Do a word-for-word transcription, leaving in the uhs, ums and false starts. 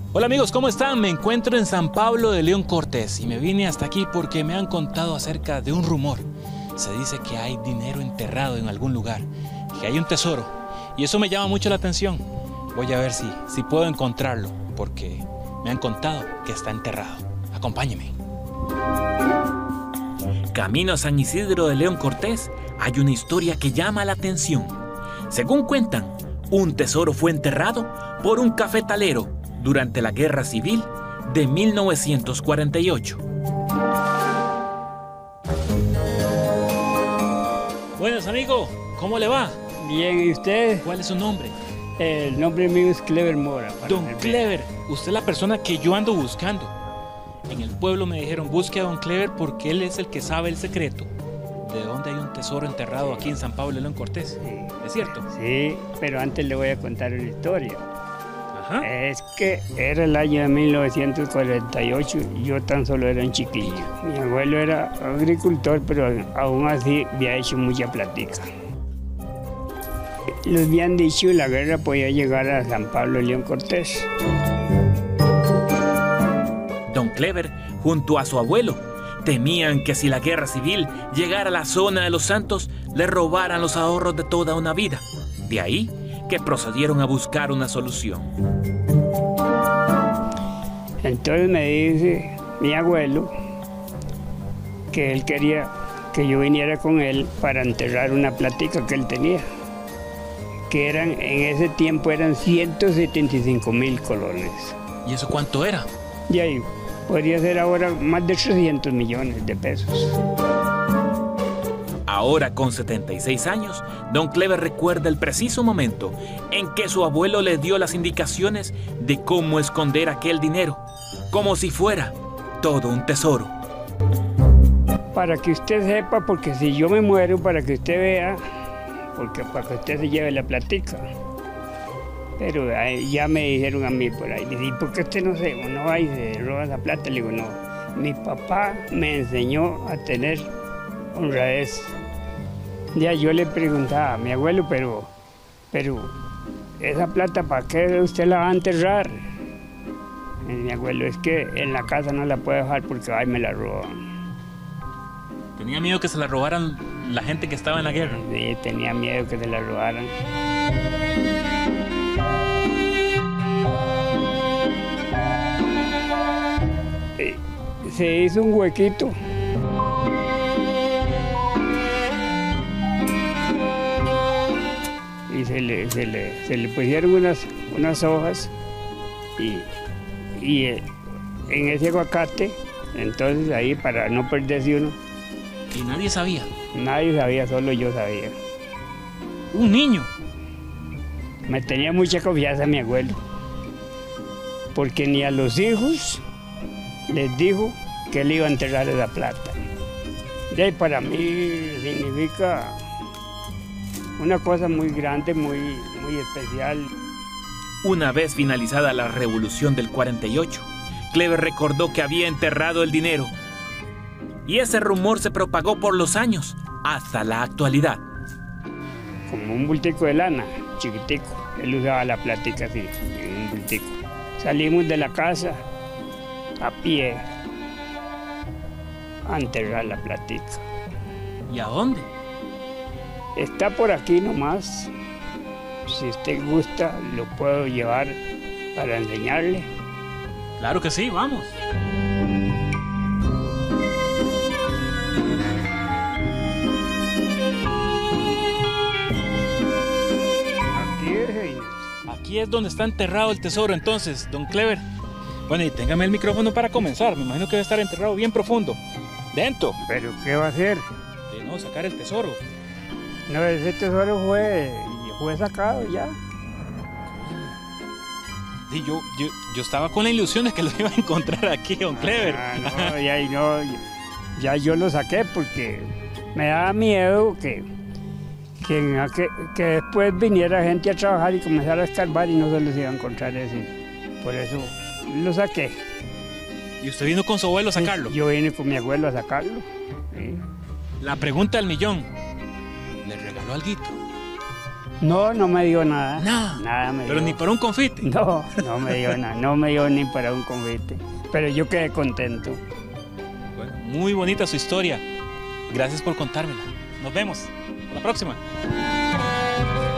Hola amigos, ¿cómo están? Me encuentro en San Pablo de León Cortés y me vine hasta aquí porque me han contado acerca de un rumor. Se dice que hay dinero enterrado en algún lugar, que hay un tesoro y eso me llama mucho la atención. Voy a ver si, si puedo encontrarlo porque me han contado que está enterrado. Acompáñeme. Camino a San Isidro de León Cortés hay una historia que llama la atención. Según cuentan, un tesoro fue enterrado por un cafetalero durante la Guerra Civil de mil novecientos cuarenta y ocho. Buenas, amigo. ¿Cómo le va? Bien, ¿y usted? ¿Cuál es su nombre? El nombre mío es Clever Mora. Don Clever, usted es la persona que yo ando buscando. En el pueblo me dijeron, busque a Don Clever porque él es el que sabe el secreto de dónde hay un tesoro enterrado aquí en San Pablo de León Cortés. Sí. ¿Es cierto? Sí, pero antes le voy a contar una historia. Ajá. Es que era el año de mil novecientos cuarenta y ocho y yo tan solo era un chiquillo. Mi abuelo era agricultor, pero aún así había hecho mucha platica. Les habían dicho que la guerra podía llegar a San Pablo de León Cortés. Don Clever, junto a su abuelo, temían que si la guerra civil llegara a la zona de los Santos, le robaran los ahorros de toda una vida. De ahí que procedieron a buscar una solución. Entonces me dice mi abuelo que él quería que yo viniera con él para enterrar una platica que él tenía, que eran, en ese tiempo eran ciento setenta y cinco mil colones. ¿Y eso cuánto era? Y ahí podría ser ahora más de trescientos millones de pesos. Ahora, con setenta y seis años, Don Clever recuerda el preciso momento en que su abuelo le dio las indicaciones de cómo esconder aquel dinero, como si fuera todo un tesoro. Para que usted sepa, porque si yo me muero, para que usted vea, porque para que usted se lleve la platica. Pero ahí, ya me dijeron a mí por ahí, ¿y por qué usted no se, no va y se roba la plata? Le digo, no, mi papá me enseñó a tener honradez. Ya yo le preguntaba a mi abuelo, pero, pero esa plata, ¿para qué usted la va a enterrar? Y mi abuelo, es que en la casa no la puede dejar porque ahí me la roban. ¿Tenía miedo que se la robaran la gente que estaba en la guerra? Sí, tenía miedo que se la robaran. Se hizo un huequito. Y se le, se le, se le pusieron unas, unas hojas y, y eh, en ese aguacate, entonces ahí para no perderse uno. ¿Y nadie sabía? Nadie sabía, solo yo sabía. ¿Un niño? Me tenía mucha confianza mi abuelo, porque ni a los hijos les dijo que él iba a enterrar esa plata. Y ahí para mí significa una cosa muy grande, muy, muy especial. Una vez finalizada la revolución del cuarenta y ocho, Clever recordó que había enterrado el dinero. Y ese rumor se propagó por los años, hasta la actualidad. Como un bultico de lana, chiquitico. Él usaba la plática así, en un bultico. Salimos de la casa a pie a enterrar la plática. ¿Y a dónde? Está por aquí nomás. Si usted gusta, lo puedo llevar para enseñarle. Claro que sí, vamos. Aquí es, Aquí es donde está enterrado el tesoro entonces, Don Clever. Bueno, y téngame el micrófono para comenzar. Me imagino que debe estar enterrado bien profundo. Dentro. ¿pero qué va a hacer? De no sacar el tesoro. No, ese tesoro fue, fue sacado ya. Sí, yo, yo, yo estaba con la ilusión de que lo iba a encontrar aquí, Don Clever. Ah, no, ya, no, ya yo lo saqué porque me daba miedo que, que, que, que después viniera gente a trabajar y comenzara a escarbar y no se los iba a encontrar ese. Por eso lo saqué. ¿Y usted vino con su abuelo a sacarlo? Yo vine con mi abuelo a sacarlo. Sí. La pregunta del millón. ¿Le regaló alguito? No, no me dio nada. Nada. Nada me Pero dio. ni para un confite. No, no me dio nada. No me dio ni para un convite. Pero yo quedé contento. Bueno, muy bonita su historia. Gracias por contármela. Nos vemos. Hasta la próxima.